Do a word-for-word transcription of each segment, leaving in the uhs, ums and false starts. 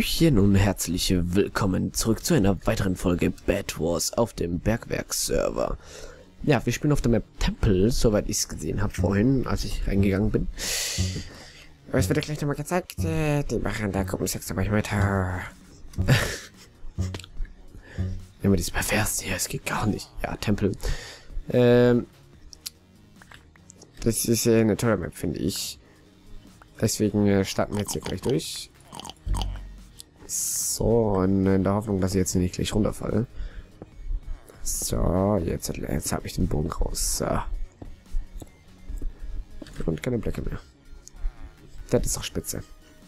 Hallöchen und herzlich willkommen zurück zu einer weiteren Folge Bed Wars auf dem Bergwerk-Server. Ja, wir spielen auf der Map Tempel, soweit ich es gesehen habe vorhin, als ich reingegangen bin. Aber es wird ja gleich nochmal gezeigt, die machen da Gruppensex dabei weiter. Immer dieses Pervers hier, es geht gar nicht. Ja, Tempel. Ähm, das ist ja eine tolle Map, finde ich. Deswegen äh, starten wir jetzt hier gleich durch. So, in, in der Hoffnung, dass ich jetzt nicht gleich runterfalle. So, jetzt, jetzt habe ich den Bogen raus. So. Und keine Blöcke mehr. Das ist doch spitze.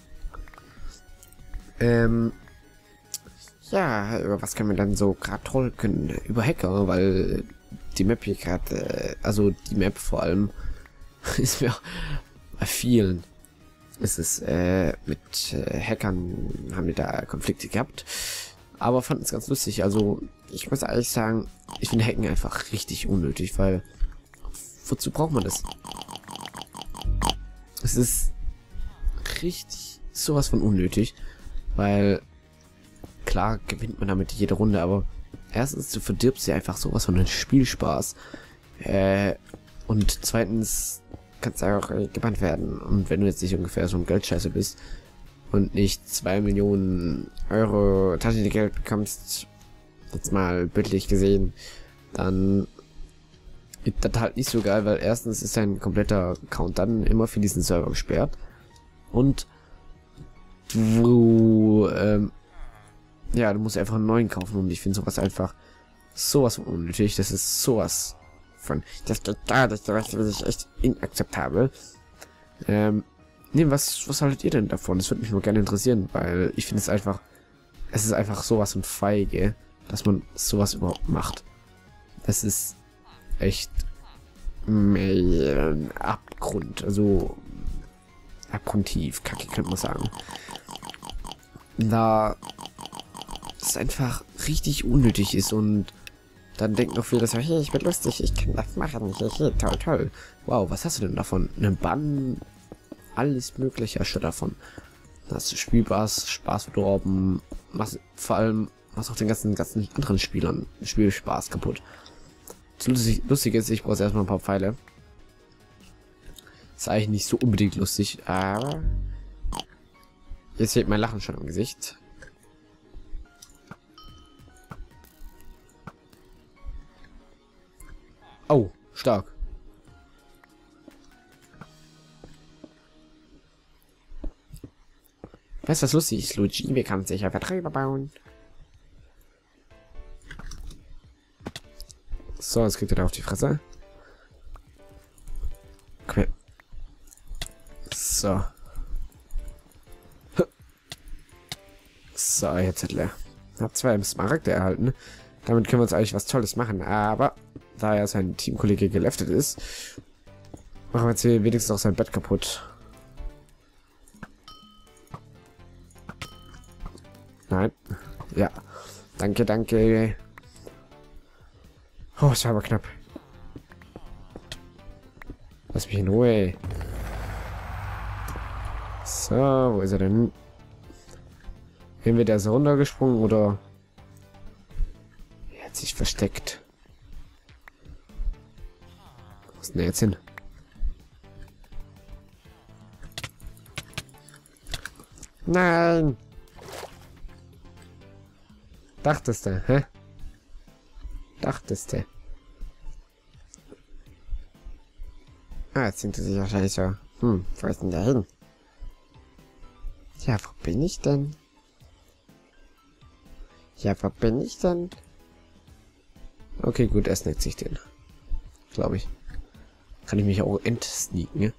Ähm, ja, über was können wir dann so gerade trollen? Über Hacker, weil die Map hier gerade, äh, also die Map vor allem, ist mir bei vielen ist es äh, mit äh, Hackern haben wir da Konflikte gehabt, aber fanden es ganz lustig. Also ich muss ehrlich sagen, ich finde Hacken einfach richtig unnötig, weil wozu braucht man das? Es ist richtig sowas von unnötig, weil klar gewinnt man damit jede Runde, aber erstens, du verdirbst ja einfach sowas von den Spielspaß, äh, und zweitens kannst du auch äh, gebannt werden. Und wenn du jetzt nicht ungefähr so ein Geldscheiße bist und nicht zwei Millionen Euro Taschengeld bekommst, jetzt mal bildlich gesehen, dann ist das halt nicht so geil, weil erstens ist dein kompletter Account dann immer für diesen Server gesperrt und du, ähm, ja, du musst einfach einen neuen kaufen und ich finde sowas einfach sowas von unnötig. Das ist sowas von, das geht gar nicht, das ist echt inakzeptabel. Ähm, nee, was, was haltet ihr denn davon? Das würde mich nur gerne interessieren, weil ich finde es einfach, es ist einfach sowas von feige, dass man sowas überhaupt macht. Das ist echt ein Abgrund, also abgrundtief, kacke, könnte man sagen. Da es einfach richtig unnötig ist und dann denken noch viele, dass hey, ich bin lustig, ich kann das machen, hey, hey, toll, toll. Wow, was hast du denn davon? Einen Bann, alles mögliche hast du davon. Hast du Spielspaß, Spaß verdorben, was, vor allem was auch den ganzen, ganzen anderen Spielern Spielspaß kaputt. Das lustig, lustig ist, ich brauche erstmal ein paar Pfeile. Ist eigentlich nicht so unbedingt lustig, aber jetzt fehlt mein Lachen schon im Gesicht. Oh, stark. Weißt du, was lustig ist, Luigi? Wir können sicher Vertreiber bauen. So, jetzt kriegt er da auf die Fresse. Komm her. So. So, jetzt hat er. Hat zwei Smaragde erhalten. Damit können wir uns eigentlich was Tolles machen, aber da er sein Teamkollege geleftet ist, machen wir jetzt hier wenigstens noch sein Bett kaputt. Nein. Ja. Danke, danke. Oh, es war aber knapp. Lass mich in Ruhe. So, wo ist er denn? Entweder ist er runtergesprungen oder er hat sich versteckt. Wo ist denn der jetzt hin? Nein! Dachtest du, hä? Dachtest du? Ah, jetzt sind sie sich wahrscheinlich so. Hm, wo ist denn der hin? Ja, wo bin ich denn? Ja, wo bin ich denn? Okay, gut, er snackt sich den. Glaube ich. Kann ich mich auch entsneaken, ne?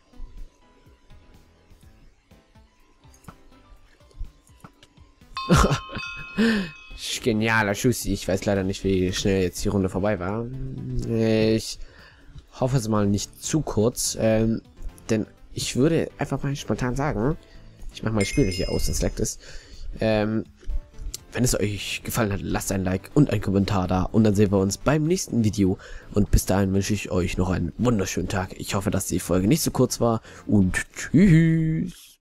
Genialer Schuss. Ich weiß leider nicht, wie schnell jetzt die Runde vorbei war. Ich hoffe es mal nicht zu kurz, ähm, denn ich würde einfach mal spontan sagen, ich mache mal Spiele hier aus, das leckt ist. Ähm, wenn es euch gefallen hat, lasst ein Like und ein Kommentar da und dann sehen wir uns beim nächsten Video und bis dahin wünsche ich euch noch einen wunderschönen Tag. Ich hoffe, dass die Folge nicht so kurz war und tschüss.